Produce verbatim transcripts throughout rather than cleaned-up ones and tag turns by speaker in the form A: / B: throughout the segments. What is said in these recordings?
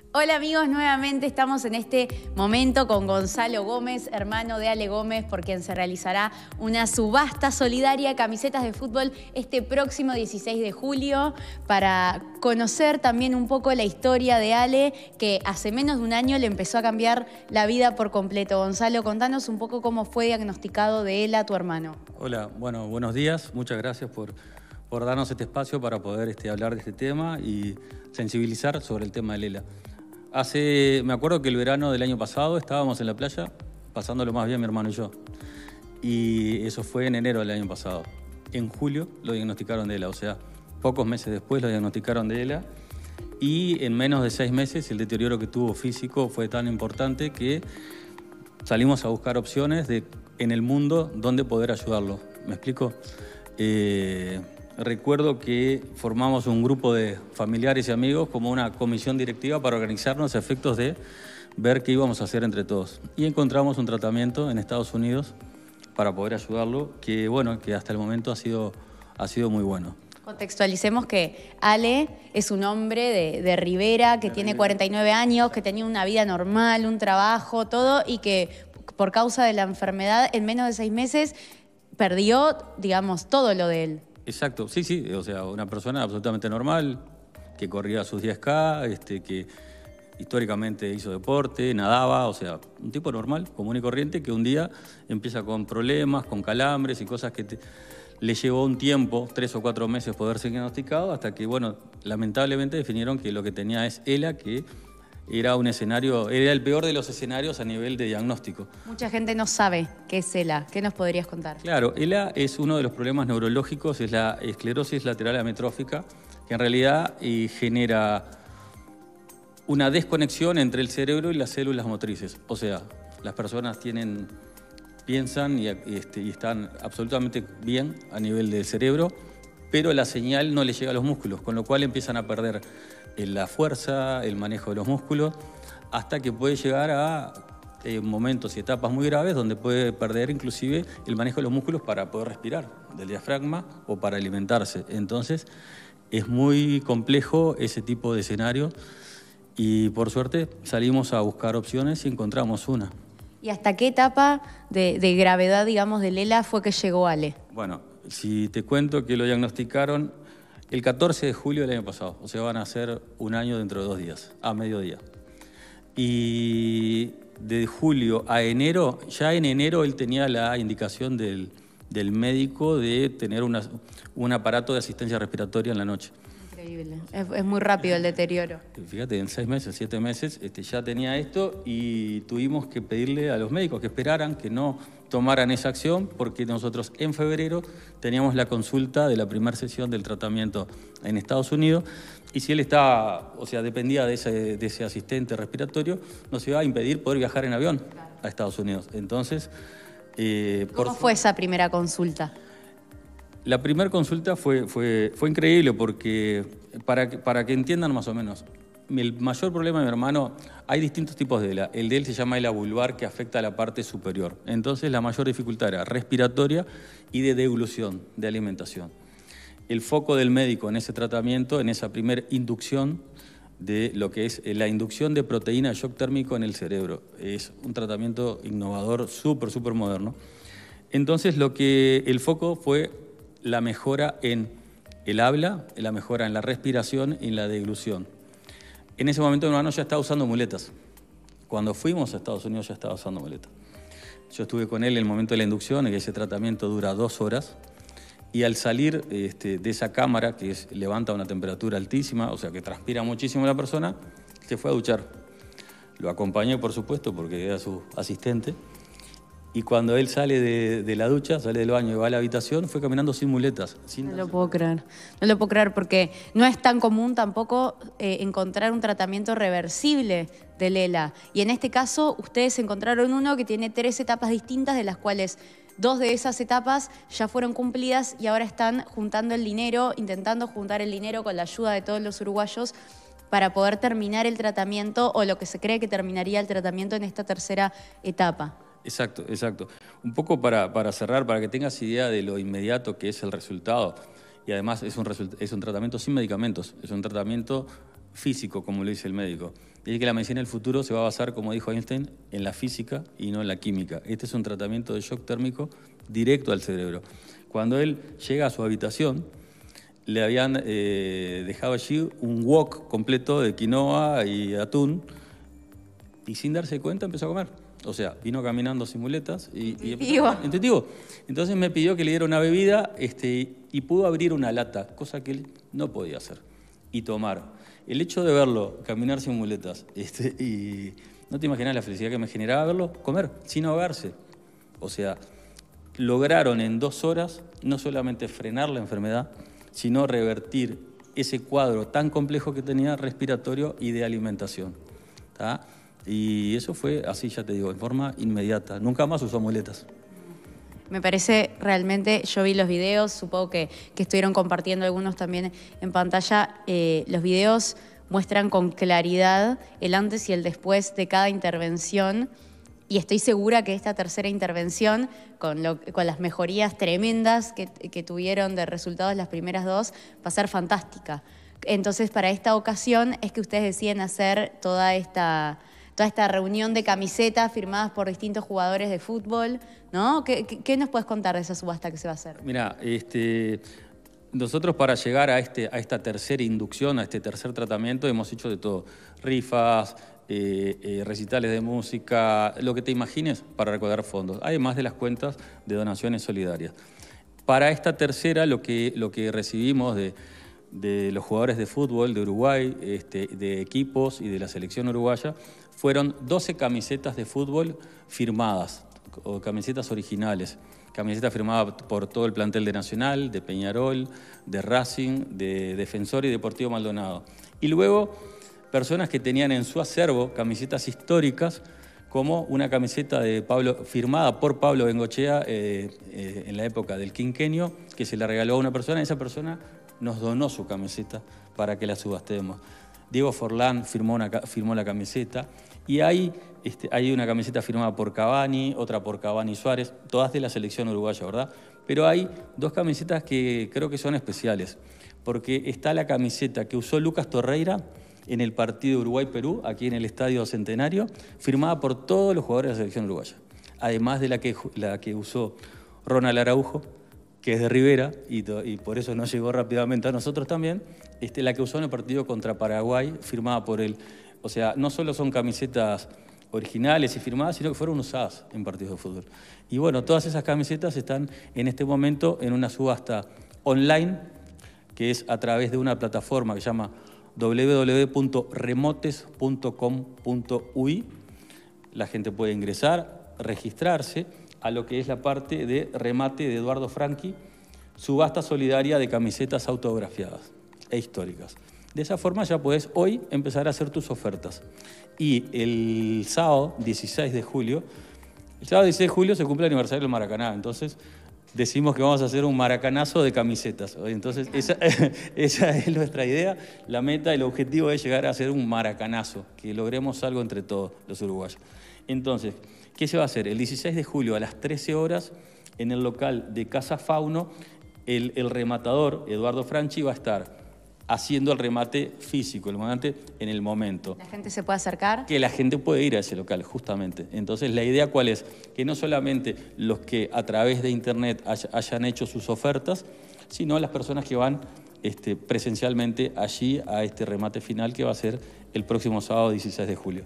A: Hola amigos, nuevamente estamos en este momento con Gonzalo Gómez, hermano de Ale Gómez, por quien se realizará una subasta solidaria de camisetas de fútbol este próximo dieciséis de julio para conocer también un poco la historia de Ale, que hace menos de un año le empezó a cambiar la vida por completo. Gonzalo, contanos un poco cómo fue diagnosticado de ELA tu hermano.
B: Hola, bueno, buenos días, muchas gracias por, por darnos este espacio para poder este, hablar de este tema y sensibilizar sobre el tema del ELA. Hace, me acuerdo que el verano del año pasado estábamos en la playa, pasándolo más bien mi hermano y yo. Y eso fue en enero del año pasado. En julio lo diagnosticaron de ELA, o sea, pocos meses después lo diagnosticaron de ELA. Y en menos de seis meses el deterioro que tuvo físico fue tan importante que salimos a buscar opciones de, en el mundo donde poder ayudarlo. ¿Me explico? Eh, Recuerdo que formamos un grupo de familiares y amigos como una comisión directiva para organizarnos a efectos de ver qué íbamos a hacer entre todos. Y encontramos un tratamiento en Estados Unidos para poder ayudarlo, que bueno, que hasta el momento ha sido, ha sido muy bueno.
A: Contextualicemos que Ale es un hombre de, de Rivera, que de tiene Rivera. cuarenta y nueve años, que tenía una vida normal, un trabajo, todo, y que por causa de la enfermedad en menos de seis meses perdió, digamos, todo lo de él.
B: Exacto, sí, sí, o sea, una persona absolutamente normal, que corría sus diez K, este, que históricamente hizo deporte, nadaba, o sea, un tipo normal, común y corriente, que un día empieza con problemas, con calambres y cosas que te, le llevó un tiempo, tres o cuatro meses poder ser diagnosticado, hasta que, bueno, lamentablemente definieron que lo que tenía es ELA, que era un escenario, era el peor de los escenarios a nivel de diagnóstico.
A: Mucha gente no sabe qué es ELA. ¿Qué nos podrías contar?
B: Claro, ELA es uno de los problemas neurológicos, es la esclerosis lateral amiotrófica, que en realidad eh, genera una desconexión entre el cerebro y las células motrices. O sea, las personas tienen, piensan y, este, y están absolutamente bien a nivel del cerebro, pero la señal no les llega a los músculos, con lo cual empiezan a perder la fuerza, el manejo de los músculos, hasta que puede llegar a eh, momentos y etapas muy graves donde puede perder inclusive el manejo de los músculos para poder respirar, del diafragma o para alimentarse. Entonces es muy complejo ese tipo de escenario y por suerte salimos a buscar opciones y encontramos una.
A: ¿Y hasta qué etapa de, de gravedad, digamos, del ELA fue que llegó Ale?
B: Bueno, si te cuento que lo diagnosticaron el catorce de julio del año pasado, o sea, van a ser un año dentro de dos días, a mediodía. Y de julio a enero, ya en enero él tenía la indicación del, del médico de tener una, un aparato de asistencia respiratoria en la noche.
A: Increíble, es, es muy rápido el deterioro.
B: Fíjate, en seis meses, siete meses, este, ya tenía esto y tuvimos que pedirle a los médicos que esperaran, que no tomaran esa acción, porque nosotros en febrero teníamos la consulta de la primera sesión del tratamiento en Estados Unidos y si él estaba, o sea, dependía de ese, de ese asistente respiratorio, nos iba a impedir poder viajar en avión a Estados Unidos. Entonces,
A: eh, ¿cómo por... fue esa primera consulta?
B: La primera consulta fue, fue, fue increíble porque, para, para que entiendan más o menos, el mayor problema de mi hermano, hay distintos tipos de ELA. El de él se llama ELA vulvar, que afecta a la parte superior. Entonces la mayor dificultad era respiratoria y de deglución, de alimentación. El foco del médico en ese tratamiento, en esa primera inducción de lo que es la inducción de proteína de shock térmico en el cerebro. Es un tratamiento innovador, súper, súper moderno. Entonces lo que el foco fue la mejora en el habla, la mejora en la respiración y en la deglución. En ese momento mi hermano ya estaba usando muletas. Cuando fuimos a Estados Unidos ya estaba usando muletas. Yo estuve con él en el momento de la inducción, en que ese tratamiento dura dos horas, y al salir este, de esa cámara, que es, levanta una temperatura altísima, o sea que transpira muchísimo la persona, se fue a duchar. Lo acompañé, por supuesto, porque era su asistente. Y cuando él sale de, de la ducha, sale del baño y va a la habitación, fue caminando sin muletas. Sin
A: no lo puedo creer, no lo puedo creer porque no es tan común tampoco eh, encontrar un tratamiento reversible del ELA. Y en este caso, ustedes encontraron uno que tiene tres etapas distintas, de las cuales dos de esas etapas ya fueron cumplidas y ahora están juntando el dinero, intentando juntar el dinero con la ayuda de todos los uruguayos para poder terminar el tratamiento o lo que se cree que terminaría el tratamiento en esta tercera etapa.
B: Exacto, exacto. Un poco para, para cerrar, para que tengas idea de lo inmediato que es el resultado. Y además es un, es un tratamiento sin medicamentos, es un tratamiento físico, como lo dice el médico. Dice que la medicina del futuro se va a basar, como dijo Einstein, en la física y no en la química. Este es un tratamiento de shock térmico directo al cerebro. Cuando él llega a su habitación, le habían eh, dejado allí un wok completo de quinoa y atún, y sin darse cuenta empezó a comer. O sea, vino caminando sin muletas y, y empezó a comer. Intuitivo. Entonces me pidió que le diera una bebida este, y pudo abrir una lata, cosa que él no podía hacer, y tomar. El hecho de verlo caminar sin muletas, este, y no te imaginas la felicidad que me generaba verlo comer, sin ahogarse. O sea, lograron en dos horas no solamente frenar la enfermedad, sino revertir ese cuadro tan complejo que tenía respiratorio y de alimentación. ¿Tá? Y eso fue así, ya te digo, en forma inmediata. Nunca más usó muletas.
A: Me parece realmente, yo vi los videos, supongo que, que estuvieron compartiendo algunos también en pantalla. Eh, los videos muestran con claridad el antes y el después de cada intervención. Y estoy segura que esta tercera intervención, con, lo, con las mejorías tremendas que, que tuvieron de resultados las primeras dos, va a ser fantástica. Entonces, para esta ocasión es que ustedes deciden hacer toda esta, toda esta reunión de camisetas firmadas por distintos jugadores de fútbol, ¿no? ¿Qué, qué, qué nos puedes contar de esa subasta que se va a hacer?
B: Mira, este, nosotros para llegar a, este, a esta tercera inducción, a este tercer tratamiento, hemos hecho de todo. Rifas, Eh, eh, recitales de música, lo que te imagines para recaudar fondos, además de las cuentas de donaciones solidarias. Para esta tercera, lo que, lo que recibimos de, de los jugadores de fútbol de Uruguay, este, de equipos y de la selección uruguaya, fueron doce camisetas de fútbol firmadas, o camisetas originales. Camisetas firmadas por todo el plantel de Nacional, de Peñarol, de Racing, de Defensor y Deportivo Maldonado. Y luego personas que tenían en su acervo camisetas históricas, como una camiseta de Pablo, firmada por Pablo Bengochea eh, eh, en la época del quinquenio, que se la regaló a una persona, y esa persona nos donó su camiseta para que la subastemos. Diego Forlán firmó, una, firmó la camiseta, y hay, este, hay una camiseta firmada por Cavani, otra por Cavani Suárez, todas de la selección uruguaya, ¿verdad? Pero hay dos camisetas que creo que son especiales, porque está la camiseta que usó Lucas Torreira en el partido Uruguay-Perú, aquí en el Estadio Centenario, firmada por todos los jugadores de la selección uruguaya. Además de la que, la que usó Ronald Araujo, que es de Rivera, y, y por eso no llegó rápidamente a nosotros también, este, la que usó en el partido contra Paraguay, firmada por él. O sea, no solo son camisetas originales y firmadas, sino que fueron usadas en partidos de fútbol. Y bueno, todas esas camisetas están en este momento en una subasta online, que es a través de una plataforma que se llama doble u doble u doble u punto remotes punto com punto u i. La gente puede ingresar, registrarse a lo que es la parte de remate de Eduardo Franchi, subasta solidaria de camisetas autografiadas e históricas. De esa forma ya puedes hoy empezar a hacer tus ofertas. Y el sábado dieciséis de julio, el sábado dieciséis de julio se cumple el aniversario del Maracaná, entonces decimos que vamos a hacer un maracanazo de camisetas. Entonces, esa, esa es nuestra idea. La meta, el objetivo es llegar a hacer un maracanazo, que logremos algo entre todos los uruguayos. Entonces, ¿qué se va a hacer? El dieciséis de julio a las trece horas, en el local de Casa Fauno, el, el rematador, Eduardo Franchi, va a estar haciendo el remate físico, el remate en el momento.
A: ¿La gente se puede acercar?
B: Que la gente puede ir a ese local, justamente. Entonces, la idea ¿cuál es? Que no solamente los que a través de internet hayan hecho sus ofertas, sino las personas que van este, presencialmente allí a este remate final que va a ser el próximo sábado dieciséis de julio.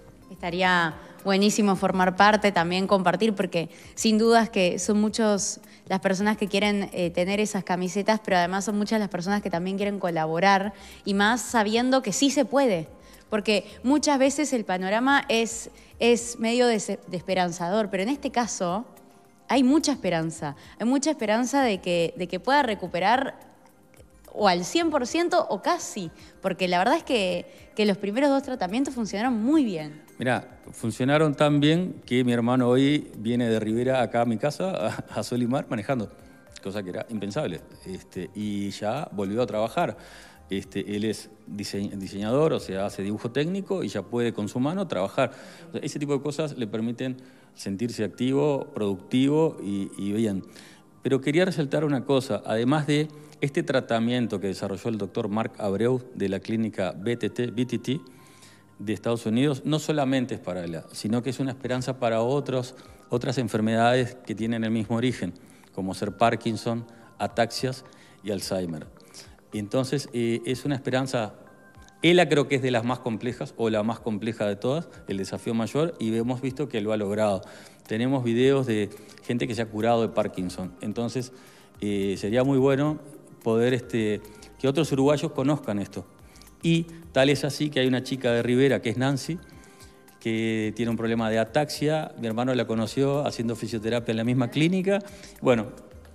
A: Estaría buenísimo formar parte, también compartir, porque sin dudas que son muchos las personas que quieren eh, tener esas camisetas, pero además son muchas las personas que también quieren colaborar, y más sabiendo que sí se puede, porque muchas veces el panorama es, es medio desesperanzador, pero en este caso hay mucha esperanza, hay mucha esperanza de que, de que pueda recuperar o al cien por ciento o casi, porque la verdad es que, que los primeros dos tratamientos funcionaron muy bien.
B: Mirá, funcionaron tan bien que mi hermano hoy viene de Rivera acá a mi casa, a, a Solimar, manejando, cosa que era impensable. Este, y ya volvió a trabajar. Este, él es dise diseñador, o sea, hace dibujo técnico y ya puede con su mano trabajar. O sea, ese tipo de cosas le permiten sentirse activo, productivo y, y bien. Pero quería resaltar una cosa, además de este tratamiento que desarrolló el doctor Marc Abreu de la clínica B T T, B T T de Estados Unidos, no solamente es para ELA, sino que es una esperanza para otros, otras enfermedades que tienen el mismo origen, como ser Parkinson, ataxias y Alzheimer. Y entonces eh, es una esperanza. ELA creo que es de las más complejas, o la más compleja de todas, el desafío mayor, y hemos visto que lo ha logrado. Tenemos videos de gente que se ha curado de Parkinson. Entonces, eh, sería muy bueno poder este, que otros uruguayos conozcan esto. Y tal es así que hay una chica de Rivera, que es Nancy, que tiene un problema de ataxia. Mi hermano la conoció haciendo fisioterapia en la misma clínica. Bueno,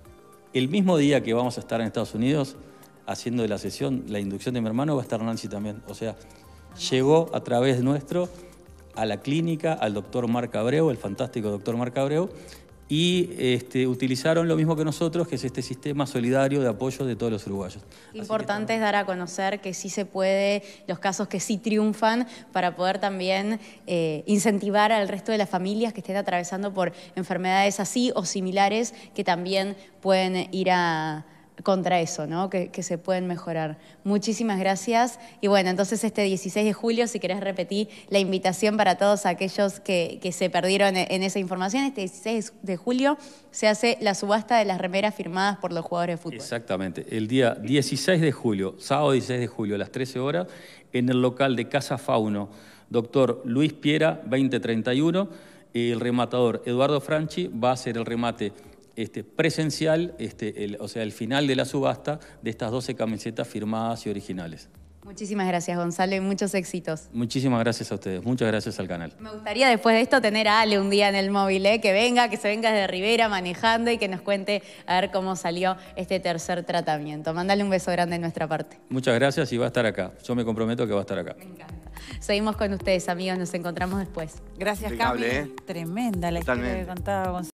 B: el mismo día que vamos a estar en Estados Unidos, haciendo de la sesión, la inducción de mi hermano, va a estar Nancy también. O sea, llegó a través nuestro a la clínica, al doctor Marc Abreu, el fantástico doctor Marc Abreu, y este, utilizaron lo mismo que nosotros, que es este sistema solidario de apoyo de todos los uruguayos.
A: Importante es dar a conocer que sí se puede, los casos que sí triunfan, para poder también eh, incentivar al resto de las familias que estén atravesando por enfermedades así o similares, que también pueden ir a... contra eso, ¿no? Que, que se pueden mejorar. Muchísimas gracias. Y bueno, entonces este dieciséis de julio, si querés repetir la invitación para todos aquellos que, que se perdieron en esa información, este dieciséis de julio se hace la subasta de las remeras firmadas por los jugadores de fútbol.
B: Exactamente. El día dieciséis de julio, sábado dieciséis de julio, a las trece horas, en el local de Casa Fauno, doctor Luis Piera, veinte treinta y uno, el rematador Eduardo Franchi va a hacer el remate Este, presencial, este, el, o sea, el final de la subasta de estas doce camisetas firmadas y originales.
A: Muchísimas gracias, Gonzalo, y muchos éxitos.
B: Muchísimas gracias a ustedes, muchas gracias al canal.
A: Me gustaría después de esto tener a Ale un día en el móvil, ¿eh? que venga, que se venga desde Rivera manejando y que nos cuente a ver cómo salió este tercer tratamiento. Mándale un beso grande de nuestra parte.
B: Muchas gracias y va a estar acá. Yo me comprometo que va a estar acá.
A: Me encanta. Seguimos con ustedes, amigos, nos encontramos después.
C: Gracias, Cami.
D: ¿eh?
C: Tremenda la
D: Totalmente.
C: historia que contaba Gonzalo.